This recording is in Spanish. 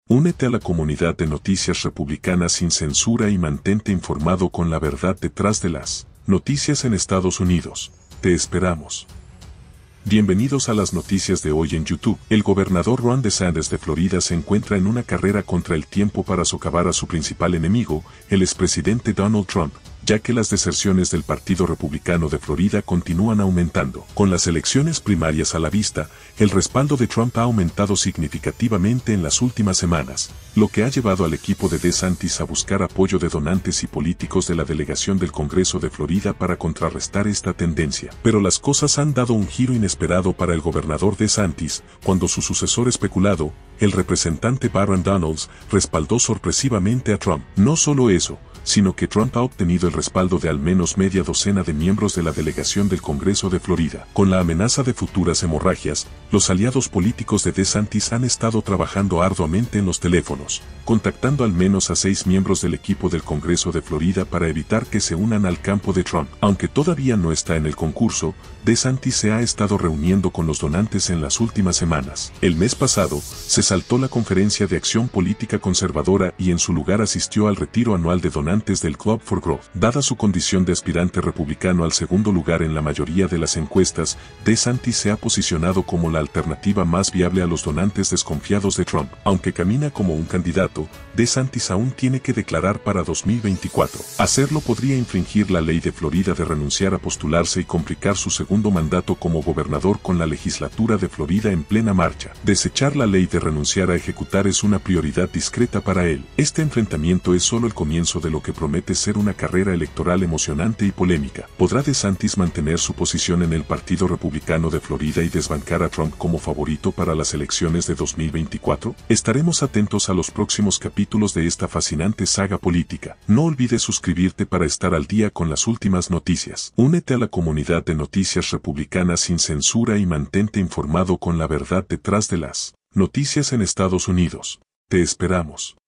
Únete a la comunidad de Noticias Republicanas sin censura y mantente informado con la verdad detrás de las noticias en Estados Unidos. Te esperamos. Bienvenidos a las noticias de hoy en YouTube. El gobernador Ron DeSantis de Florida se encuentra en una carrera contra el tiempo para socavar a su principal enemigo, el expresidente Donald Trump, ya que las deserciones del Partido Republicano de Florida continúan aumentando. Con las elecciones primarias a la vista, el respaldo de Trump ha aumentado significativamente en las últimas semanas, lo que ha llevado al equipo de DeSantis a buscar apoyo de donantes y políticos de la delegación del Congreso de Florida para contrarrestar esta tendencia. Pero las cosas han dado un giro inesperado para el gobernador DeSantis, cuando su sucesor especulado, el representante Byron Donalds, respaldó sorpresivamente a Trump. No solo eso, sino que Trump ha obtenido el respaldo de al menos media docena de miembros de la delegación del Congreso de Florida. Con la amenaza de futuras hemorragias, los aliados políticos de DeSantis han estado trabajando arduamente en los teléfonos, contactando al menos a 6 miembros del equipo del Congreso de Florida para evitar que se unan al campo de Trump. Aunque todavía no está en el concurso, DeSantis se ha estado reuniendo con los donantes en las últimas semanas. El mes pasado, se saltó la Conferencia de Acción Política Conservadora y en su lugar asistió al retiro anual de donantes del Club for Growth. Dada su condición de aspirante republicano al segundo lugar en la mayoría de las encuestas, DeSantis se ha posicionado como la alternativa más viable a los donantes desconfiados de Trump. Aunque camina como un candidato, DeSantis aún tiene que declarar para 2024. Hacerlo podría infringir la ley de Florida de renunciar a postularse y complicar su segundo mandato como gobernador con la legislatura de Florida en plena marcha. Desechar la ley de renunciar a ejecutar es una prioridad discreta para él. Este enfrentamiento es solo el comienzo de lo que promete ser una carrera electoral emocionante y polémica. ¿Podrá DeSantis mantener su posición en el Partido Republicano de Florida y desbancar a Trump como favorito para las elecciones de 2024? Estaremos atentos a los próximos capítulos de esta fascinante saga política. No olvides suscribirte para estar al día con las últimas noticias. Únete a la comunidad de Noticias Republicanas sin censura y mantente informado con la verdad detrás de las noticias en Estados Unidos. Te esperamos.